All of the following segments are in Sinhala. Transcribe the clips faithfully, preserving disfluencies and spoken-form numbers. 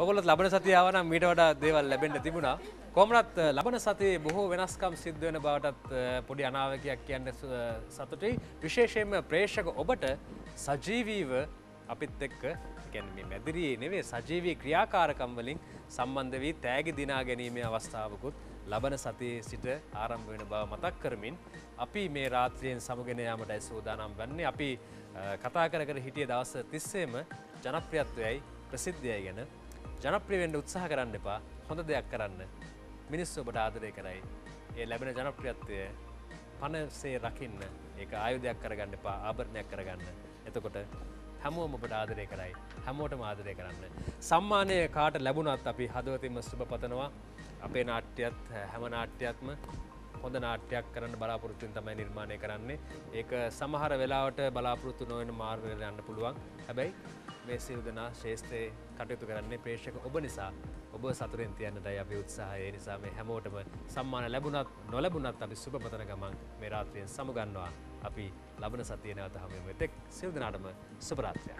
ඔයගොල්ලෝ ලබන සතිය ආව නම් මීට වඩා දේවල් ලැබෙන්න තිබුණා. කොහොමවත් ලබන සතියේ බොහෝ වෙනස්කම් සිද්ධ වෙන බවටත් පොඩි අනාවකයක් කියන්න සතුටුයි. විශේෂයෙන්ම ප්‍රේක්ෂක ඔබට සජීවීව අපිත් එක්ක කියන්නේ මේ මැදිරියේ නෙවෙයි සජීවී ක්‍රියාකාරකම් වලින් සම්බන්ධ වී තෑගි දිනා ගැනීමේ අවස්ථාවකුත් ලබන සතියේ සිට ආරම්භ වෙන බව මතක් කරමින් අපි මේ රාත්‍රියෙන් සමුගෙන යාමටයි සූදානම් වන්නේ. අපි කතා කර කර හිටිය දවස් තිස්සේම ජනප්‍රියත්වයයි ප්‍රසිද්ධියයි ගැන. ජනප්‍රිය වෙන්න උත්සාහ කරන්න එපා. හොඳ දෙයක් කරන්න. මිනිස්සු ඔබට ආදරය කරයි. ඒ ලැබෙන ජනප්‍රියත්වය පනසේ රකින්න. ඒක ආයුධයක් කරගන්න එපා. ආභරණයක් කරගන්න. එතකොට හැමෝම ඔබට ආදරය කරයි. හැමෝටම ආදරය කරන්න. සම්මානය කාට ලැබුණත් අපි හදවතින්ම සුබ පතනවා. අපේ නාට්‍යයත් හැම නාට්‍යයක්ම හොඳ නාට්‍යයක් කරන්න බලාපොරොත්තු වෙන තමයි නිර්මාණය කරන්නේ. ඒක සමහර වෙලාවට බලාපොරොත්තු නොවන මාර්ගවල යන්න පුළුවන්. හැබැයි මේ සියලු දෙනා ශ්‍රේෂ්ඨේ කටයුතු කරන්නේ ප්‍රේක්ෂක ඔබ නිසා. ඔබ සතුටින් තියන්නටයි අපි උත්සාහය. ඒ නිසා මේ හැමෝටම සම්මාන ලැබුණත් නොලැබුණත් අපි සුබ පතන ගමන් මේ රාත්‍රියෙන් සමුගන්නවා. අපි ලබන සතියේ නැවත හමු වෙමු. එතෙක් සියලු දෙනාටම සුබ රාත්‍රියක්.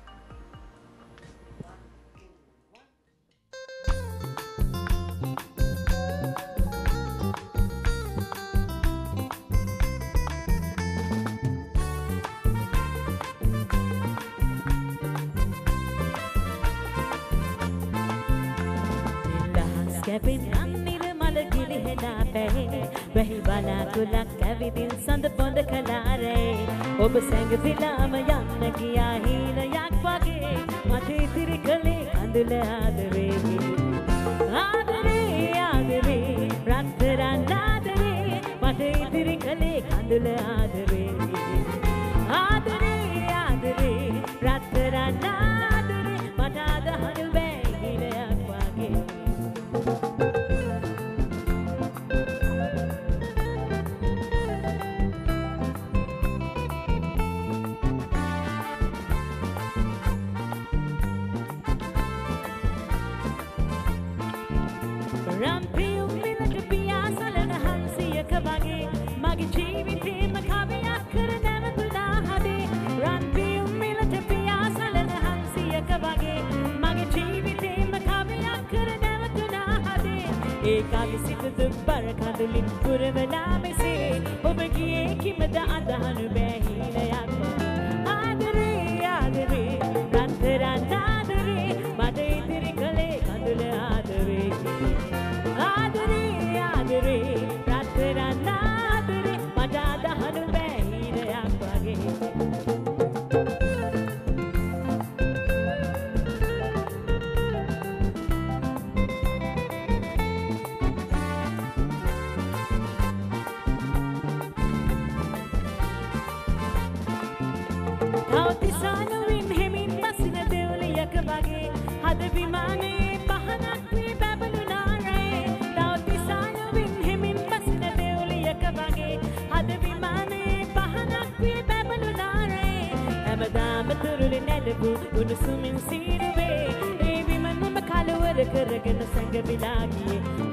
Kevin annir mal gilihena pehe wahi bala kulak kavidin sand pond kalare ob sang dilam yanna giya hina yak wage mathe tirikale kandula adare adare adare rattara nadare mathe tirikale kandula adare adare adare rattara nadare matada hanu be hina yak wage Rampiu milata piyasalana hansiyaka wage mage jeevithema kaviyak karana tuna hade Rampiu milata piyasalana hansiyaka wage mage jeevithema kaviyak karana tuna hade ekage sita dubbar kadulin puravana mese oba giye kimada adahanu behina yakwa adare adare rantara nadare made idiri kale kadula adare adare adare rattara nadare madada hanu behina yakwage Tautisanu in hemin basina devliyaka wage hada vimane pahanak we babulunare Tautisanu in hemin basina devliyaka wage hada vimane pahanak we babulunare Amadam turuli nadabu unusumin siruwe e vimanuma kalawara karagana sanga bilagiye